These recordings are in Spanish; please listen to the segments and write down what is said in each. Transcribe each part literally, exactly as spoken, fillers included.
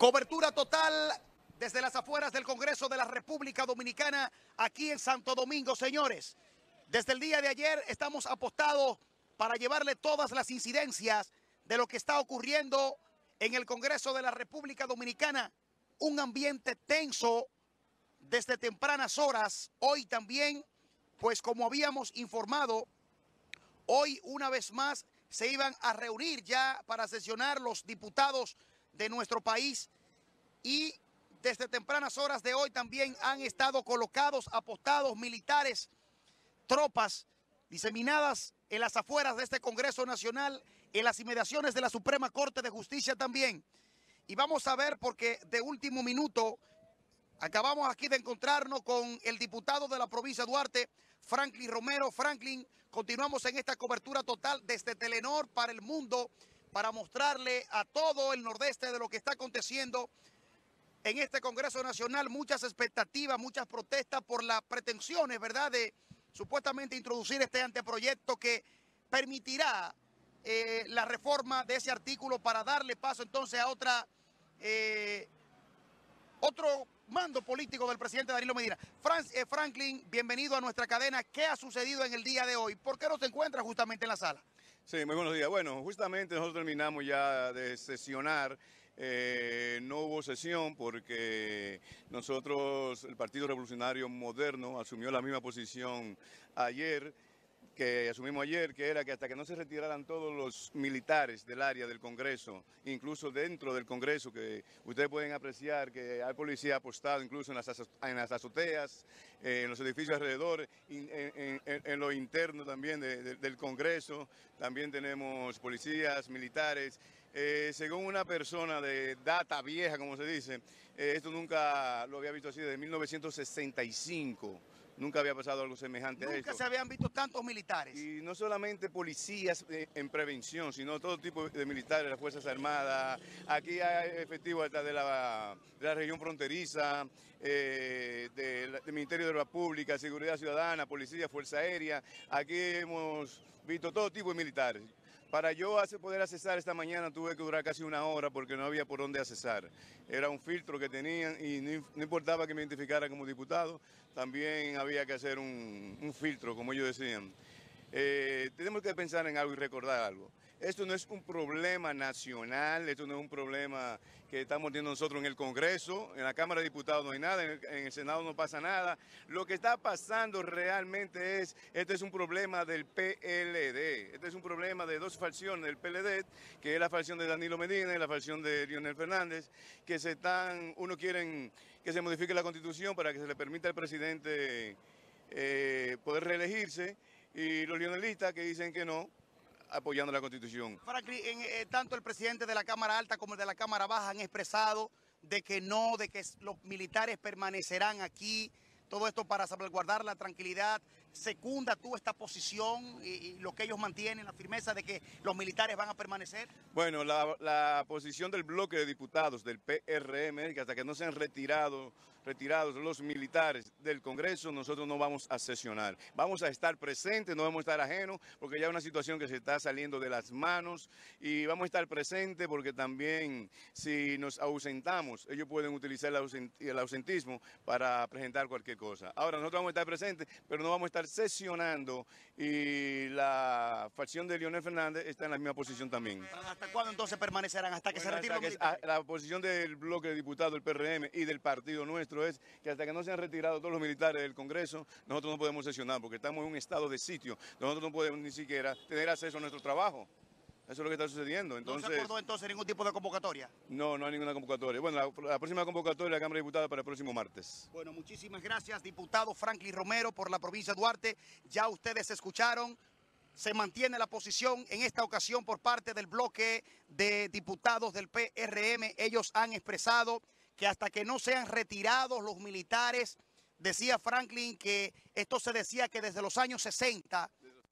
Cobertura total desde las afueras del Congreso de la República Dominicana, aquí en Santo Domingo, señores. Desde el día de ayer estamos apostados para llevarle todas las incidencias de lo que está ocurriendo en el Congreso de la República Dominicana. Un ambiente tenso desde tempranas horas. Hoy también, pues como habíamos informado, hoy una vez más se iban a reunir ya para sesionar los diputados de nuestro país y desde tempranas horas de hoy también han estado colocados, apostados militares, tropas diseminadas en las afueras de este Congreso Nacional, en las inmediaciones de la Suprema Corte de Justicia también. Y vamos a ver, porque de último minuto acabamos aquí de encontrarnos con el diputado de la provincia de Duarte, Franklin Romero. Franklin, continuamos en esta cobertura total desde Telenor para el mundo, para mostrarle a todo el nordeste de lo que está aconteciendo en este Congreso Nacional. Muchas expectativas, muchas protestas por las pretensiones, ¿verdad?, de supuestamente introducir este anteproyecto que permitirá eh, la reforma de ese artículo para darle paso entonces a otra, eh, otro mando político del presidente Danilo Medina. Fran eh, Franklin, bienvenido a nuestra cadena. ¿Qué ha sucedido en el día de hoy? ¿Por qué no se encuentra justamente en la sala? Sí, muy buenos días. Bueno, justamente nosotros terminamos ya de sesionar. Eh, no hubo sesión porque nosotros, el Partido Revolucionario Moderno, asumió la misma posición ayer, que asumimos ayer, que era que hasta que no se retiraran todos los militares del área del Congreso, incluso dentro del Congreso, que ustedes pueden apreciar que hay policía apostada incluso en las, en las azoteas, eh, en los edificios alrededor, en, en, en, en lo interno también de, de, del Congreso, también tenemos policías, militares. Eh, según una persona de data vieja, como se dice, eh, esto nunca lo había visto así desde mil novecientos sesenta y cinco. Nunca había pasado algo semejante a esto. Nunca se habían visto tantos militares. Y no solamente policías en prevención, sino todo tipo de militares, las Fuerzas Armadas. Aquí hay efectivos hasta de la, de la región fronteriza, eh, de la, del Ministerio de la Pública, Seguridad Ciudadana, Policía, Fuerza Aérea. Aquí hemos visto todo tipo de militares. Para yo poder accesar esta mañana tuve que durar casi una hora porque no había por dónde accesar. Era un filtro que tenían y no, no importaba que me identificara como diputado, también había que hacer un, un filtro, como ellos decían. Eh, tenemos que pensar en algo y recordar algo. Esto no es un problema nacional, esto no es un problema que estamos teniendo nosotros en el Congreso, en la Cámara de Diputados no hay nada, en el, en el Senado no pasa nada. Lo que está pasando realmente es, este es un problema del P L D, este es un problema de dos facciones del P L D, que es la facción de Danilo Medina y la facción de Leonel Fernández, que se están, uno quieren que se modifique la Constitución para que se le permita al presidente eh, poder reelegirse, y los leonelistas que dicen que no, apoyando la Constitución. Franklin, en, eh, tanto el presidente de la Cámara Alta como el de la Cámara Baja han expresado de que no, de que los militares permanecerán aquí, todo esto para salvaguardar la tranquilidad. ¿Secunda tú esta posición y, y lo que ellos mantienen, la firmeza de que los militares van a permanecer? Bueno, la, la posición del bloque de diputados del P R M, que hasta que no sean retirados, retirados los militares del Congreso, nosotros no vamos a sesionar. Vamos a estar presentes, no vamos a estar ajenos, porque ya es una situación que se está saliendo de las manos, y vamos a estar presentes porque también si nos ausentamos, ellos pueden utilizar el, ausent el ausentismo para presentar cualquier cosa. Ahora, nosotros vamos a estar presentes, pero no vamos a estar sesionando, y la facción de Leonel Fernández está en la misma posición también. ¿Hasta cuándo entonces permanecerán? ¿Hasta que Bueno, se retiren los hasta que, militares? La posición del bloque de diputados del P R M y del partido nuestro es que hasta que no se han retirado todos los militares del Congreso, nosotros no podemos sesionar porque estamos en un estado de sitio. Nosotros no podemos ni siquiera tener acceso a nuestro trabajo. Eso es lo que está sucediendo. Entonces, ¿No se acordó entonces ningún tipo de convocatoria? No, no hay ninguna convocatoria. Bueno, la, la próxima convocatoria de la Cámara de Diputados para el próximo martes. Bueno, muchísimas gracias, diputado Franklin Romero, por la provincia de Duarte. Ya ustedes escucharon, se mantiene la posición en esta ocasión por parte del bloque de diputados del P R M. Ellos han expresado que hasta que no sean retirados los militares, decía Franklin que esto se decía que desde los años sesenta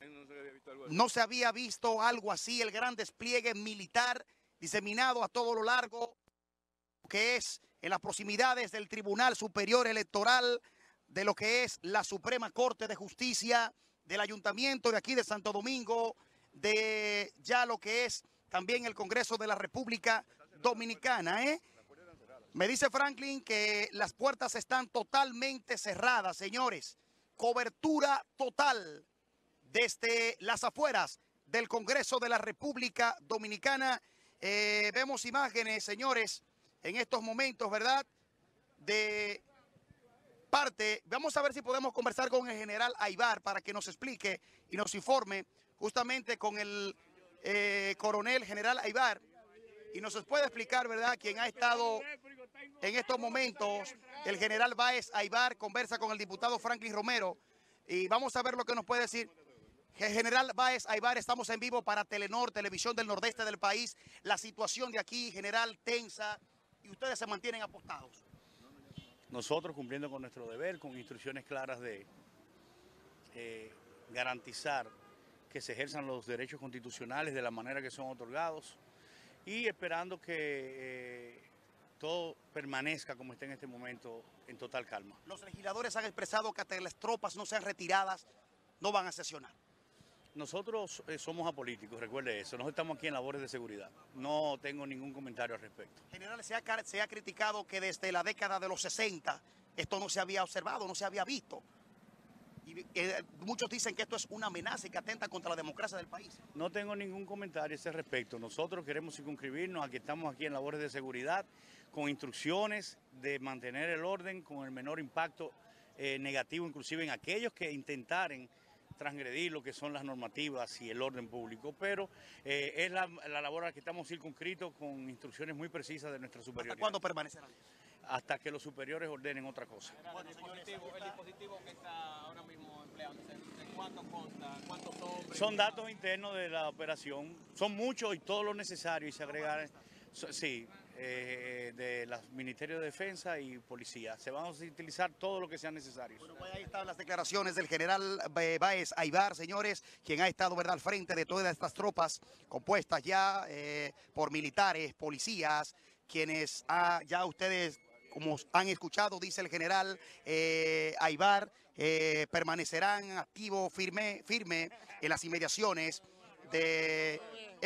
no se había visto algo así, el gran despliegue militar diseminado a todo lo largo, que es en las proximidades del Tribunal Superior Electoral, de lo que es la Suprema Corte de Justicia, del Ayuntamiento de aquí de Santo Domingo, de ya lo que es también el Congreso de la República Dominicana, ¿eh? Me dice Franklin que las puertas están totalmente cerradas, señores. Cobertura total desde las afueras del Congreso de la República Dominicana. Eh, vemos imágenes, señores, en estos momentos, ¿verdad?, de parte. Vamos a ver si podemos conversar con el general Aybar para que nos explique y nos informe justamente con el eh, coronel general Aybar y nos puede explicar, ¿verdad?, quién ha estado en estos momentos. El general Báez Aybar conversa con el diputado Franklin Romero y vamos a ver lo que nos puede decir. General Báez Aybar, estamos en vivo para Telenor, Televisión del Nordeste del país. La situación de aquí, general, tensa, y ustedes se mantienen apostados. Nosotros cumpliendo con nuestro deber, con instrucciones claras de eh, garantizar que se ejerzan los derechos constitucionales de la manera que son otorgados y esperando que eh, todo permanezca como está en este momento en total calma. Los legisladores han expresado que hasta las tropas no sean retiradas, no van a sesionar. Nosotros eh, somos apolíticos, recuerde eso, nosotros estamos aquí en labores de seguridad, no tengo ningún comentario al respecto. General, se ha, se ha criticado que desde la década de los sesenta esto no se había observado, no se había visto. Y eh, muchos dicen que esto es una amenaza y que atenta contra la democracia del país. No tengo ningún comentario a ese respecto. Nosotros queremos circunscribirnos a que estamos aquí en labores de seguridad con instrucciones de mantener el orden con el menor impacto eh, negativo, inclusive en aquellos que intentaren transgredir lo que son las normativas y el orden público, pero eh, es la, la labor a la que estamos circunscritos con instrucciones muy precisas de nuestra superioridad. ¿Hasta cuándo permanecerán? Hasta que los superiores ordenen otra cosa. Bueno, el, dispositivo, el dispositivo que está ahora mismo empleándose, ¿de cuánto consta? ¿Cuántos hombres? Son datos internos de la operación, son muchos y todo lo necesario y se agregan, sí, eh, de los Ministerios de Defensa y Policía. Se van a utilizar todo lo que sea necesario. Bueno, pues ahí están las declaraciones del general Báez Aybar, señores, quien ha estado, ¿verdad?, al frente de todas estas tropas compuestas ya eh, por militares, policías, quienes ah, ya ustedes, como han escuchado, dice el general eh, Aybar, eh, permanecerán activos, firme, firme en las inmediaciones de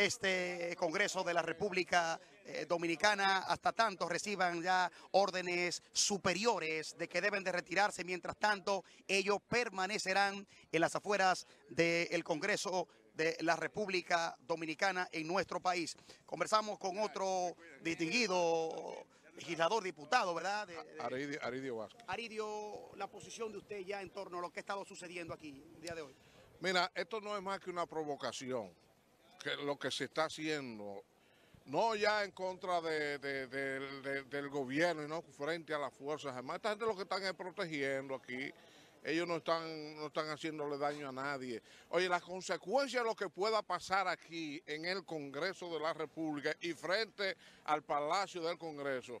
este Congreso de la República eh, Dominicana hasta tanto reciban ya órdenes superiores de que deben de retirarse. Mientras tanto, ellos permanecerán en las afueras del Congreso de la República Dominicana en nuestro país. Conversamos con otro distinguido legislador, diputado, ¿verdad? De, de Aridio, Aridio Vázquez. Aridio, la posición de usted ya en torno a lo que ha estado sucediendo aquí el día de hoy. Mira, esto no es más que una provocación, que lo que se está haciendo, no ya en contra de, de, de, de, del gobierno y no frente a las Fuerzas Armadas. Esta gente lo que están es protegiendo aquí. Ellos no están, no están haciéndole daño a nadie. Oye, las consecuencias de lo que pueda pasar aquí en el Congreso de la República y frente al Palacio del Congreso,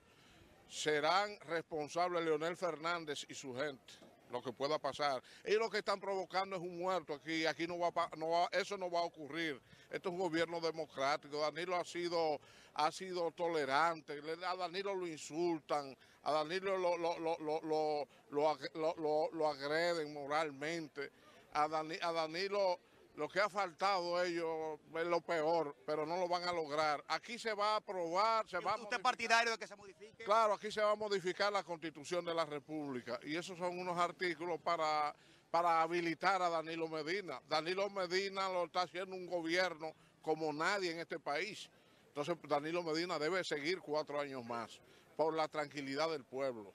serán responsables Leonel Fernández y su gente, lo que pueda pasar. Ellos lo que están provocando es un muerto aquí, aquí no va, no va, eso no va a ocurrir. Esto es un gobierno democrático. Danilo ha sido, ha sido tolerante, a Danilo lo insultan, a Danilo lo, lo, lo, lo, lo, lo, lo, lo agreden moralmente, a, Dani, a Danilo lo que ha faltado ellos es lo peor, pero no lo van a lograr. Aquí se va a aprobar, se va a ¿Usted es partidario de que se modifique? Claro, aquí se va a modificar la Constitución de la República y esos son unos artículos para, para habilitar a Danilo Medina. Danilo Medina lo está haciendo un gobierno como nadie en este país. Entonces Danilo Medina debe seguir cuatro años más por la tranquilidad del pueblo.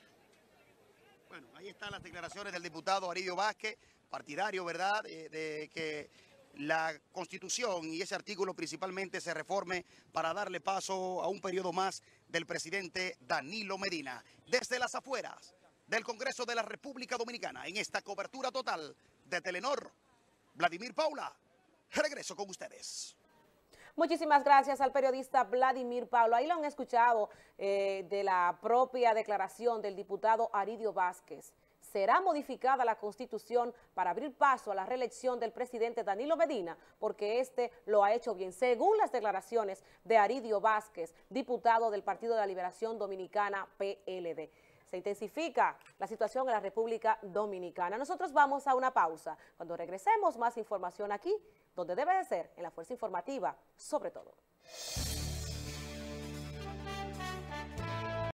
Bueno, ahí están las declaraciones del diputado Aridio Vázquez, partidario, ¿verdad?, de, de que la Constitución y ese artículo principalmente se reforme para darle paso a un periodo más del presidente Danilo Medina. Desde las afueras del Congreso de la República Dominicana, en esta cobertura total de Telenor, Vladimir Paula, regreso con ustedes. Muchísimas gracias al periodista Vladimir Paula. Ahí lo han escuchado eh, de la propia declaración del diputado Aridio Vázquez. ¿Será modificada la Constitución para abrir paso a la reelección del presidente Danilo Medina? Porque este lo ha hecho bien, según las declaraciones de Aridio Vázquez, diputado del Partido de la Liberación Dominicana, P L D. Se intensifica la situación en la República Dominicana. Nosotros vamos a una pausa. Cuando regresemos, más información aquí, donde debe de ser, en la Fuerza Informativa, sobre todo.